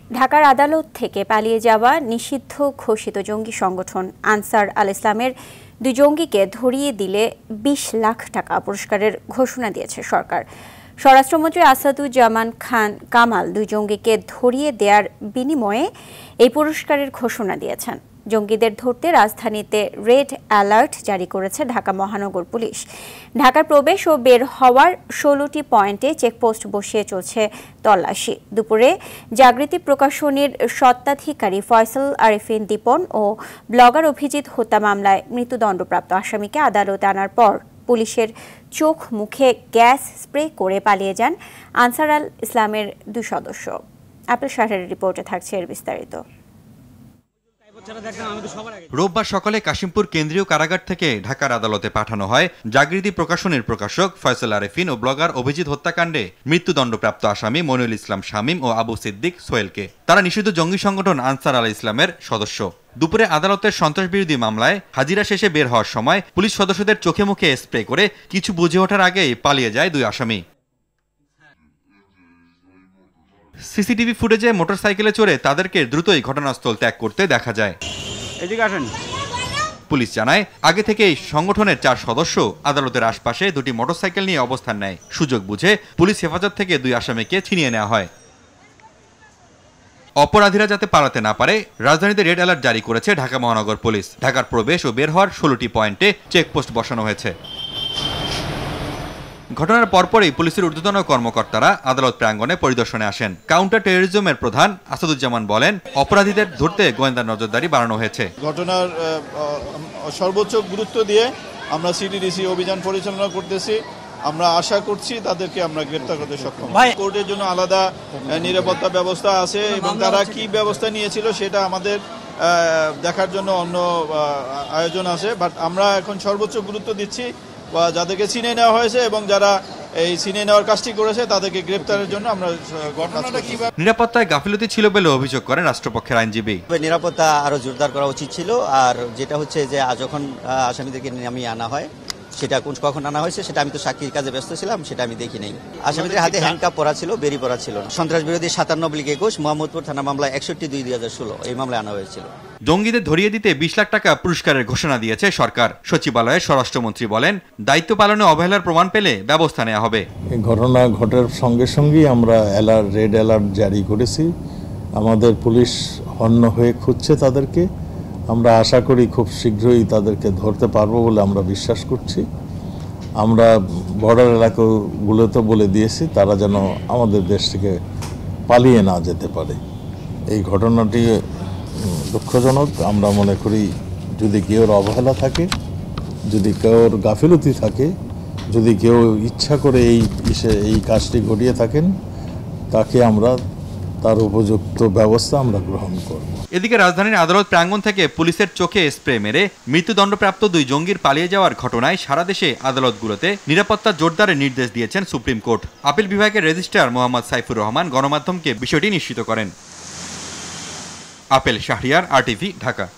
ঢাকার আদালত থেকে পালিয়ে যাওয়া নিষিদ্ধ ঘোষিত জঙ্গি সংগঠন আনসার আল ইসলামের দুই জঙ্গিকে ধরিয়ে দিলে ২০ লাখ টাকা পুরস্কারের ঘোষণা দিয়েছে সরকার। স্বরাষ্ট্রমন্ত্রী আসাদুজ্জামান খান কামাল দুই জঙ্গিকে ধরিয়ে দেওয়ার বিনিময়ে এই পুরস্কারের ঘোষণা দিয়েছেন। জঙ্গিদের ধরতে রাজধানীতে রেড অ্যালার্ট জারি করেছে ঢাকা মহানগর পুলিশ। ঢাকার প্রবেশ ও বের হওয়ার ১৬টি পয়েন্টে চেকপোস্ট বসিয়ে চলছে তল্লাশি। দুপুরে জাগৃতি প্রকাশনীর স্বত্বাধিকারী ফয়সাল আরিফিন দীপন ও ব্লগার অভিজিৎ হত্যা মামলায় মৃত্যুদণ্ডপ্রাপ্ত আসামিকে আদালতে আনার পর পুলিশের চোখ মুখে গ্যাস স্প্রে করে পালিয়ে যান আনসার আল ইসলামের দুই সদস্য। আপেল শাহরের রিপোর্টে থাকছে এর বিস্তারিত। রোববার সকালে কাশিমপুর কেন্দ্রীয় কারাগার থেকে ঢাকার আদালতে পাঠানো হয় জাগৃতি প্রকাশনের প্রকাশক ফয়সাল আরিফিন ও ব্লগার অভিজিৎ হত্যাকাণ্ডে মৃত্যুদণ্ডপ্রাপ্ত আসামি মনিরুল ইসলাম শামীম ও আবু সিদ্দিক সোহেলকে। তারা নিষিদ্ধ জঙ্গি সংগঠন আনসার আল ইসলামের সদস্য। দুপুরে আদালতের সন্ত্রাসবিরোধী মামলায় হাজিরা শেষে বের হওয়ার সময় পুলিশ সদস্যদের চোখে মুখে স্প্রে করে কিছু বুঝে ওঠার আগেই পালিয়ে যায় দুই আসামি। সিসিটিভি ফুটেজে মোটরসাইকেলে চড়ে তাদেরকে দ্রুতই ঘটনাস্থল ত্যাগ করতে দেখা যায়। পুলিশ জানায়, আগে থেকেই সংগঠনের 4 সদস্য আদালতের আশপাশে দুটি মোটরসাইকেল নিয়ে অবস্থান নেয়। সুযোগ বুঝে পুলিশ হেফাজত থেকে দুই আসামিকে ছিনিয়ে নেওয়া হয়। অপরাধীরা যাতে পালাতে না পারে রাজধানীতে রেড অ্যালার্ট জারি করেছে ঢাকা মহানগর পুলিশ। ঢাকার প্রবেশ ও বের হওয়ার 16টি পয়েন্টে চেকপোস্ট বসানো হয়েছে। ঘটনার পরপরই পুলিশের ঊর্ধ্বতন কর্মকর্তারা আদালত প্রাঙ্গণে পরিদর্শনে আসেন। কাউন্টার টেরোরিজমের প্রধান আসাদুজ্জামান বলেন, অপরাধীদের ধরতে গোয়েন্দা নজরদারি বাড়ানো হয়েছে। ঘটনার সর্বোচ্চ গুরুত্ব দিয়ে আমরা সিটিডিসি অভিযান পরিচালনা করতেছি। আমরা আশা করছি তাদেরকে আমরা গ্রেফতার করতে সক্ষম। কোর্টের জন্য আলাদা নিরাপত্তা ব্যবস্থা আছে এবং তারা কি ব্যবস্থা নিয়েছিল সেটা আমাদের দেখার জন্য অন্য আয়োজন আছে। বাট আমরা এখন সর্বোচ্চ গুরুত্ব দিচ্ছি বা যাদেরকে চিনে নেওয়া হয়েছে এবং যারা এই চিনে নেওয়ার কাজটি করেছে তাদেরকে গ্রেফতারের জন্য আমরা নিরাপত্তায় গাফিলতি ছিল বলে অভিযোগ করেন রাষ্ট্রপক্ষের আইনজীবী। নিরাপত্তা আরো জোরদার করা উচিত ছিল। আর যেটা হচ্ছে যে যখন আসামিদেরকে নামিয়ে আনা হয় সেটা কখন আনা হয়েছে সেটা আমি তো সাক্ষীর কাজে ব্যস্ত ছিলাম, সেটা আমি দেখি নাই। আসামিদের হাতে হ্যান্ডকাপ পরা ছিল, বেরি পরা ছিল। সন্ত্রাস বিরোধী 57/21 মোহাম্মদপুর থানা মামলা 61/2/2016 এই মামলায় আনা হয়েছিল। জঙ্গিদের ধরিয়ে দিতে 20 লাখ টাকা পুরস্কারের ঘোষণা দিয়েছে সরকার। সচিবালয়ে স্বরাষ্ট্রমন্ত্রী বলেন, দায়িত্ব পালনে অবহেলার প্রমাণ পেলে ব্যবস্থা নেওয়া হবে। এই ঘটনা ঘটার সঙ্গে সঙ্গেই আমরা রেড অ্যালার্ট জারি করেছি। আমাদের পুলিশ হন্য হয়ে খুঁজছে তাদেরকে। আমরা আশা করি খুব শীঘ্রই তাদেরকে ধরতে পারবো বলে আমরা বিশ্বাস করছি। আমরা বর্ডার এলাকাগুলোতে বলে দিয়েছি তারা যেন আমাদের দেশ থেকে পালিয়ে না যেতে পারে। এই ঘটনাটি দুঃখজনক। আমরা মনে করি যদি কেউর অবহেলা থাকে, যদি কেউর গাফিলতি থাকে, যদি কেউ ইচ্ছা করে এই কাজটি ঘটিয়ে থাকেন, তাকে আমরা তার উপযুক্ত ব্যবস্থা আমরা গ্রহণ করব। এদিকে রাজধানীর আদালত প্রাঙ্গণ থেকে পুলিশের চোখে স্প্রে মেরে মৃত্যুদণ্ডপ্রাপ্ত দুই জঙ্গির পালিয়ে যাওয়ার ঘটনায় সারা দেশে আদালতগুলোতে নিরাপত্তা জোরদারের নির্দেশ দিয়েছেন সুপ্রিম কোর্ট। আপিল বিভাগের রেজিস্ট্রার মোহাম্মদ সাইফুর রহমান গণমাধ্যমকে বিষয়টি নিশ্চিত করেন। আপেল শাহরিয়ার, RTV, ঢাকা।